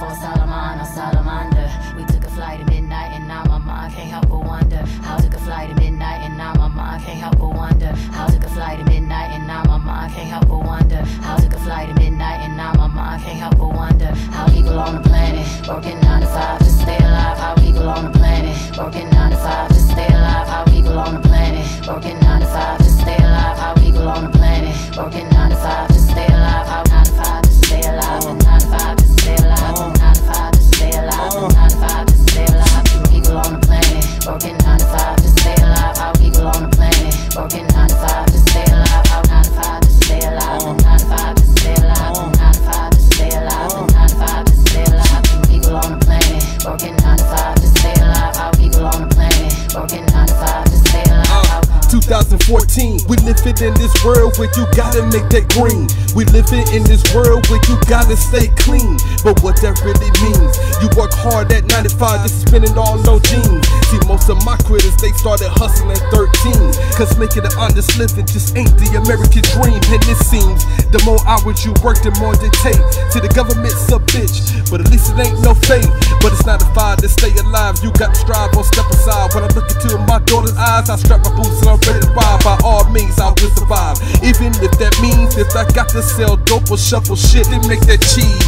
before Solomon or Salamander. We took a flight at midnight and now my mind can't help but wonder how. Took a flight at midnight and now my mind can't help but wonder how. Took a flight at midnight and now my mind can't help but wonder how. Took a flight at midnight and now my mind can't help but wonder how. People on the planet working 9 to 5 to stay alive. How people on the planet working 9 to 5 to stay alive. How people on the planet working 9 to 5 to stay alive. How people on the planet working 9 to 5 to stay alive. How 9 to 5 to stay alive. 9 to 5 to stay alive. 9 to 5 to stay alive. 9 to 5 to stay alive. People on the planet working 9 to 5 to stay alive. How people on the planet working 9 to 5 to stay alive. How 9 to 5 to stay alive. 9 to 5 to stay alive. 9 to 5 to stay alive. 9 to 5 to stay alive. People on the planet working 9 to 5 to stay alive. How people on the planet working 9 to 5 to stay alive. 2014, we living in this world where you gotta make that green. We living in this world where you gotta stay clean. But what that really means, you work hard at 95, just spending all no jeans. See, most of my critters, they started hustling at 13. Cause making an honest living just ain't the American dream. And it seems, the more hours you work, the more they take. See, the government's a bitch, but at least it ain't no fake. But it's not a fire to stay alive, you got to strive or step aside. When I look into my daughter's eyes, I strap my boots and I'm ready to ride. By all means, I will survive. Even if that means if I got to sell dope or shuffle shit and make that cheese.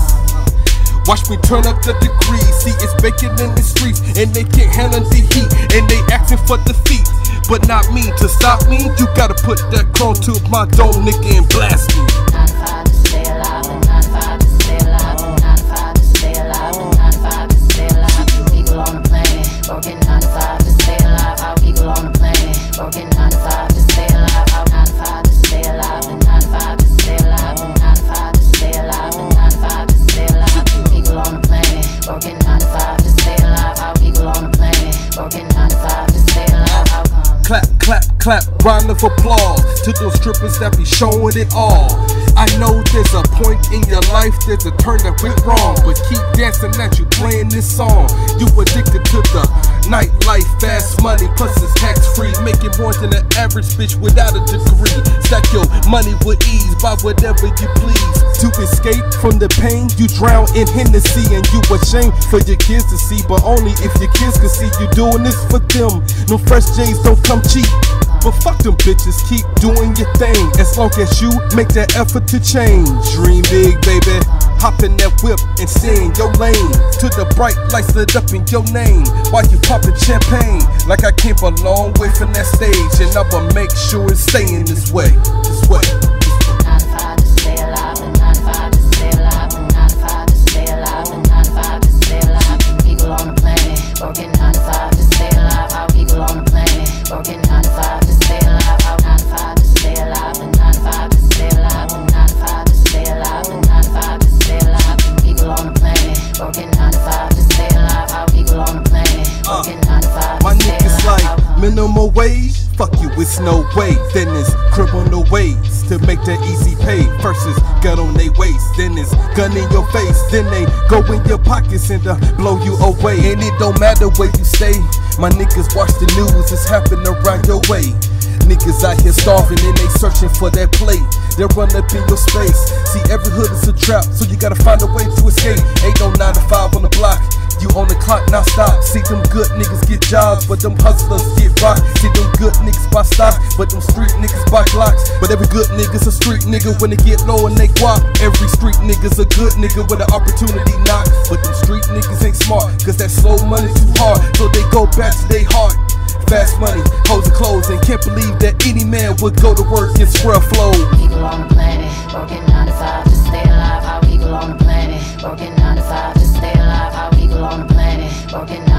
Watch me turn up the degrees. See, it's baking in the streets and they can't handle the heat and they asking for defeat. But not me. To stop me, you gotta put that chrome to my dome, nigga, and blast me. 9 to 5 to stay alive. 9 to 5 to stay alive. 9 to 5 to stay alive. 9 to 5 to stay alive. People on the planet working 9 to 5 to stay alive. How people on the planet working 9 to 5 to stay alive. How 9 to 5 to stay alive. 9 to 5 to stay alive. 9 to 5 to stay alive. 9 to 5 to stay alive. People on the planet working 9 to 5 to stay alive. How people on the planet working 9 to 5 to stay alive. How clap, clap, clap, round of applause to those strippers that be showing it all. I know there's a point in your life, there's a turn that went wrong, but keep dancing as you playing this song. You addicted to the nightlife, fast money, plus it's tax free, making more than an average bitch without a degree. Stack your money with ease, buy whatever you please. To escape from the pain, you drown in Hennessy, and you ashamed for your kids to see, but only if your kids can see you doing this for them. No fresh J's don't come cheap. But fuck them bitches, keep doing your thing as long as you make that effort to change. Dream big, baby. Hop in that whip and stay in your lane till the bright lights lit up in your name while you popping champagne. Like I came a long way from that stage, and I'ma make sure it's staying this way. This way. 9 to 5 to stay alive. 9 to 5 to stay alive. 9 to 5 to stay alive. 9 to 5 to stay alive. People on the planet working 9 to 5 to stay alive. How people on the planet working 9 to 5 to stay alive. How 9 to 5 to stay alive. 9 to 5 to stay alive. 9 to 5 to stay alive. 9 to 5 to stay alive. People on the planet working 9 to 5 to stay alive. How people on the planet working 9 to 5 to my stay niggas alive. like minimum wage. Fuck you, it's no way. Then it's criminal ways to make that easy pay. First is gun on they waist, then it's gun in your face. Then they go in your pockets and blow you away. And it don't matter where you stay. My niggas watch the news, it's happening around your way. Niggas out here starving and they searching for that plate. They run up in your space. See, every hood is a trap, so you gotta find a way to escape. Ain't no 9 to 5 on the block. You on the clock, now stop. See, them good niggas get jobs, but them hustlers get rocked. See, them good niggas buy stock, but them street niggas buy Glocks. But every good nigga's a street nigga when they get low and they guap. Every street nigga's a good nigga when the opportunity knock. But them street niggas ain't smart, cause that slow money too hard, so they go back to their heart. Fast money, hoes and clothes, and can't believe that any man would go to work and spread flow. People on the planet working 9 to 5 to stay alive. How people on the planet working 9 to 5 to stay alive. How people on the planet working 9